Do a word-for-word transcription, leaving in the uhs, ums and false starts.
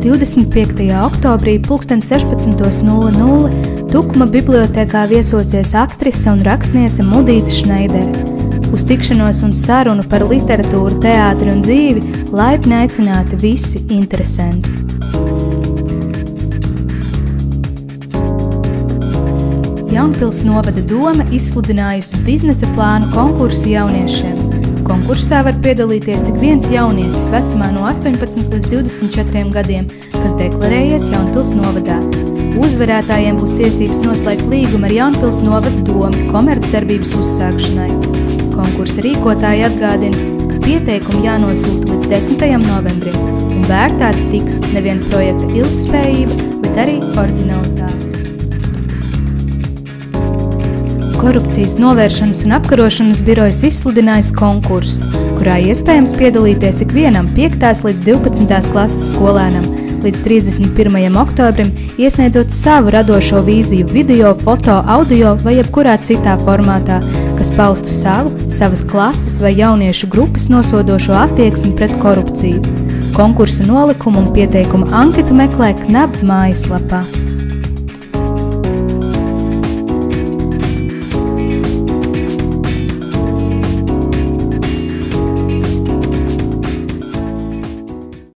divdesmit piektajā oktobrī pulksten sešpadsmit nulle nulle Tukuma bibliotēkā viesosies aktrise un rakstniece Mudīte Šneidere. Uz tikšanos un sarunu par literatūru, teātri un dzīvi laipni aicināti visi interesanti. Jaunpils novada doma izsludinājusi biznesa plānu konkursu jauniešiem. Konkursā var piedalīties ik viens jaunietis vecumā no astoņpadsmit līdz divdesmit četriem gadiem, kas deklarējies Jaunpils novadā. Uzvarētājiem būs tiesības noslēgt līgumu ar Jaunpils novada domu komercdarbības uzsākšanai. Konkursa rīkotāji atgādina, ka pieteikumi jānosūta līdz desmitajam novembrim un vērtēti tiks nevien projekta ilgtspējība, bet arī oriģinalitāte. Korupcijas novēršanas un apkarošanas birojas izsludinājis konkursu, kurā iespējams piedalīties ikvienam piektās līdz divpadsmitās klases skolēnam līdz trīsdesmit pirmajam oktobrim, iesniedzot savu radošo vīziju video, foto, audio vai jebkurā citā formātā, kas paustu savu, savas klases vai jauniešu grupas nosodošo attieksmi pret korupciju. Konkursa nolikumu un pieteikumu anketu meklē Knab mājaslapā.